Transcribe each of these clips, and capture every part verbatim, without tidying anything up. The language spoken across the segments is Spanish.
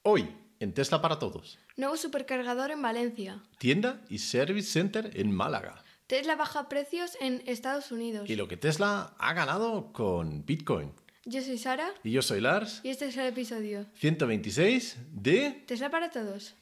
Hoy, en Tesla para Todos. Nuevo supercargador en Valencia. Tienda y Service Center en Málaga. Tesla baja precios en Estados Unidos. Y lo que Tesla ha ganado con Bitcoin. Yo soy Sara. Y yo soy Lars. Y este es el episodio ciento veintiséis de... Tesla para Todos.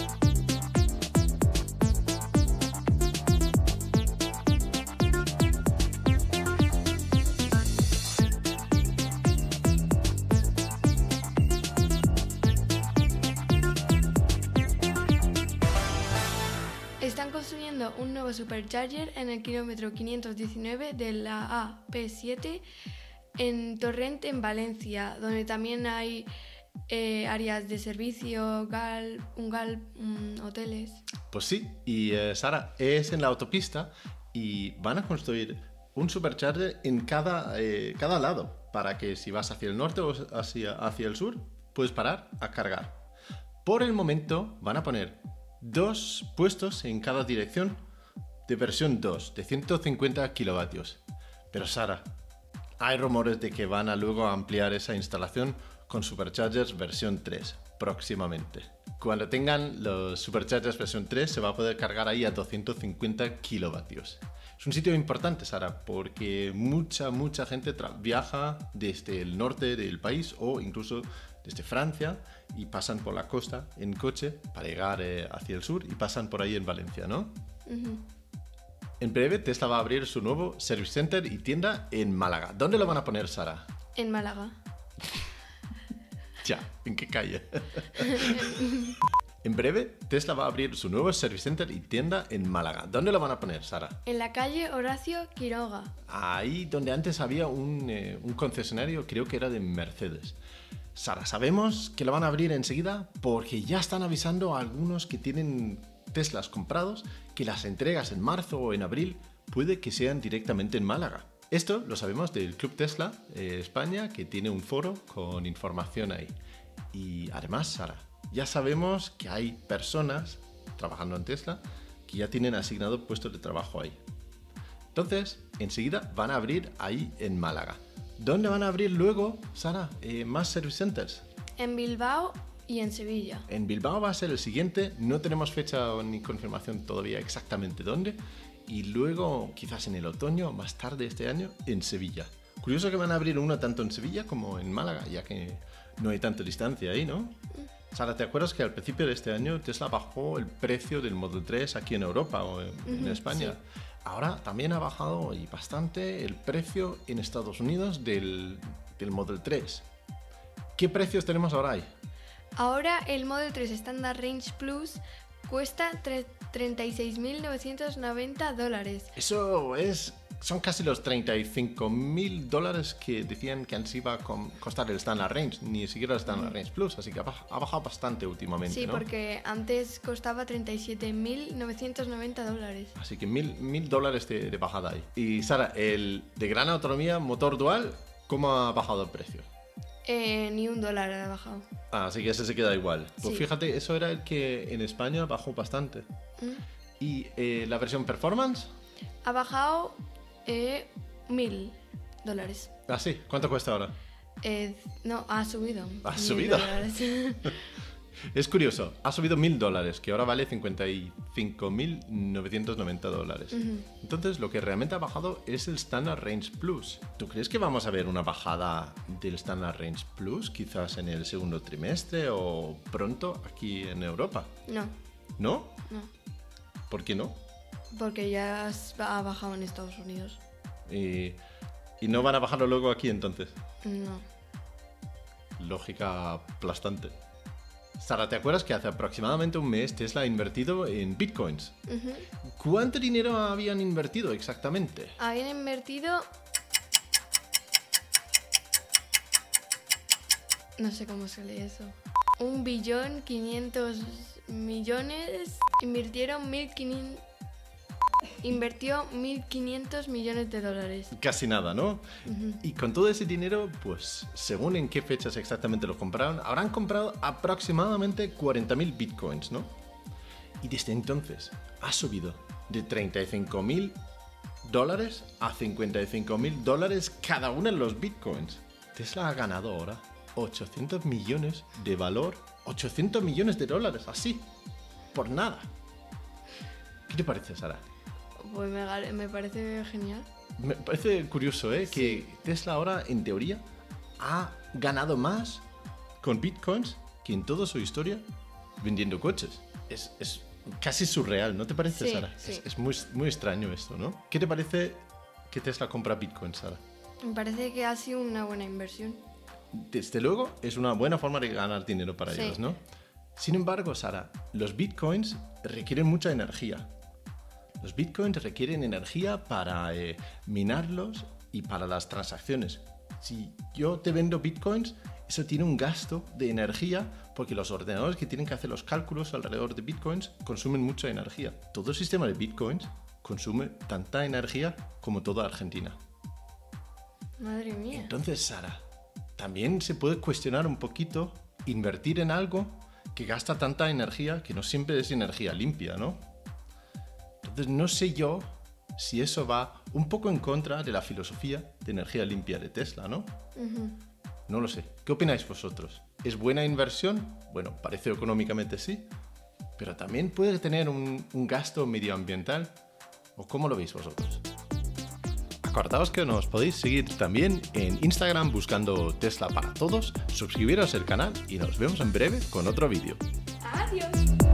Están construyendo un nuevo supercharger en el kilómetro quinientos diecinueve de la A P siete en Torrent, en Valencia, donde también hay eh, áreas de servicio, gal, un gal, um, hoteles. Pues sí, y eh, Sara, es en la autopista y van a construir un supercharger en cada, eh, cada lado, para que si vas hacia el norte o hacia, hacia el sur, puedes parar a cargar. Por el momento van a poner dos puestos en cada dirección de versión dos, de ciento cincuenta kilovatios. Pero Sara, hay rumores de que van a luego ampliar esa instalación con superchargers versión tres próximamente. Cuando tengan los superchargers versión tres se va a poder cargar ahí a doscientos cincuenta kilovatios. Es un sitio importante, Sara, porque mucha, mucha gente viaja desde el norte del país o incluso desde Francia y pasan por la costa en coche para llegar eh, hacia el sur y pasan por ahí en Valencia, ¿no? Uh-huh. En breve Tesla va a abrir su nuevo Service Center y tienda en Málaga. ¿Dónde lo van a poner, Sara? En Málaga. Ya, ¿en qué calle? En breve Tesla va a abrir su nuevo Service Center y tienda en Málaga. ¿Dónde lo van a poner, Sara? En la calle Horacio Quiroga. Ahí donde antes había un, eh, un concesionario, creo que era de Mercedes. Sara, sabemos que lo van a abrir enseguida porque ya están avisando a algunos que tienen Teslas comprados que las entregas en marzo o en abril puede que sean directamente en Málaga. Esto lo sabemos del Club Tesla eh, España, que tiene un foro con información ahí. Y además, Sara, ya sabemos que hay personas trabajando en Tesla que ya tienen asignado puestos de trabajo ahí. Entonces, enseguida van a abrir ahí en Málaga. ¿Dónde van a abrir luego, Sara, eh, más service centers? En Bilbao y en Sevilla. En Bilbao va a ser el siguiente, no tenemos fecha ni confirmación todavía exactamente dónde. Y luego, quizás en el otoño, más tarde este año, en Sevilla. Curioso que van a abrir uno tanto en Sevilla como en Málaga, ya que no hay tanta distancia ahí, ¿no? Mm. Sara, ¿te acuerdas que al principio de este año Tesla bajó el precio del Model tres aquí en Europa o en, uh-huh, en España? Sí. Ahora también ha bajado y bastante el precio en Estados Unidos del, del Model tres. ¿Qué precios tenemos ahora ahí? Ahora el Model tres Standard Range Plus cuesta treinta y seis mil novecientos noventa dólares. Eso es... Son casi los treinta y cinco mil dólares que decían que antes iba a costar el Standard Range, ni siquiera el Standard Range Plus, así que ha bajado bastante últimamente, sí, ¿no? porque antes costaba treinta y siete mil novecientos noventa dólares. Así que mil, mil dólares de, de bajada ahí. Y Sara, el de gran autonomía motor dual, ¿cómo ha bajado el precio? Eh, ni un dólar ha bajado. Ah, así que ese se queda igual. Pues sí. Fíjate, eso era el que en España bajó bastante. ¿Mm? ¿Y eh, la versión Performance? Ha bajado... Eh, mil dólares. ¿Ah, sí? ¿Cuánto cuesta ahora? Eh, no, ha subido. ¿Ha subido? Es curioso, ha subido mil dólares, que ahora vale cincuenta y cinco mil novecientos noventa dólares. Uh-huh. Entonces, lo que realmente ha bajado es el Standard Range Plus. ¿Tú crees que vamos a ver una bajada del Standard Range Plus, quizás en el segundo trimestre o pronto aquí en Europa? No. ¿No? No. ¿Por qué no? Porque ya ha bajado en Estados Unidos. ¿Y, ¿Y no van a bajarlo luego aquí entonces? No. Lógica aplastante. Sara, ¿te acuerdas que hace aproximadamente un mes Tesla ha invertido en bitcoins? Uh-huh. ¿Cuánto dinero habían invertido exactamente? Habían invertido... No sé cómo se lee eso. Un billón quinientos millones. Invirtieron mil quinientos... Invirtió mil quinientos millones de dólares. Casi nada, ¿no? Uh-huh. Y con todo ese dinero, pues, según en qué fechas exactamente lo compraron, habrán comprado aproximadamente cuarenta mil bitcoins, ¿no? Y desde entonces ha subido de treinta y cinco mil dólares a cincuenta y cinco mil dólares cada uno de los bitcoins. Tesla ha ganado ahora ochocientos millones de valor ochocientos millones de dólares, así, por nada. ¿Qué te parece, Sara? Pues me, me parece genial. Me parece curioso, ¿eh? Sí. Que Tesla ahora, en teoría, ha ganado más con bitcoins que en toda su historia vendiendo coches. Es, es casi surreal, ¿no te parece, sí, Sara? Sí. Es, es muy, muy extraño esto, ¿no? ¿Qué te parece que Tesla compra bitcoins, Sara? Me parece que ha sido una buena inversión. Desde luego, es una buena forma de ganar dinero para sí. ellos, ¿no? Sin embargo, Sara, los bitcoins requieren mucha energía. Los bitcoins requieren energía para eh, minarlos y para las transacciones. Si yo te vendo bitcoins, eso tiene un gasto de energía porque los ordenadores que tienen que hacer los cálculos alrededor de bitcoins consumen mucha energía. Todo el sistema de bitcoins consume tanta energía como toda Argentina. Madre mía. Entonces, Sara, también se puede cuestionar un poquito invertir en algo que gasta tanta energía, que no siempre es energía limpia, ¿no? Entonces, no sé yo si eso va un poco en contra de la filosofía de energía limpia de Tesla, ¿no? Uh-huh. No lo sé. ¿Qué opináis vosotros? ¿Es buena inversión? Bueno, parece económicamente sí, pero también puede tener un, un gasto medioambiental. ¿O cómo lo veis vosotros? Acordaos que nos podéis seguir también en Instagram buscando Tesla para Todos, suscribiros al canal y nos vemos en breve con otro vídeo. ¡Adiós!